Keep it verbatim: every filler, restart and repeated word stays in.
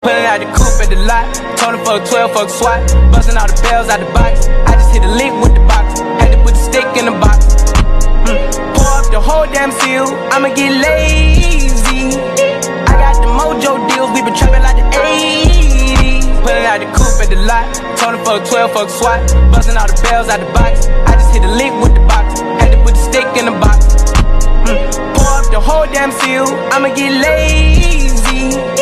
Pulling out the coupe at the lot. Told him fuck twelve, fuck SWAT. Busting all the bells out the box. I just hit a lick with the box. Had to put the stick in the box. Mm. Pour up the whole damn seal. I'ma get lazy. I got the mojo deals. We been trapping like the eighties. Pulling out the coupe at the lot. Told him fuck twelve, fuck SWAT. Busting all the bells out the box. I just hit a lick with the box. Had to put the stick in the box. Mm. Pour up the whole damn seal. I'ma get lazy.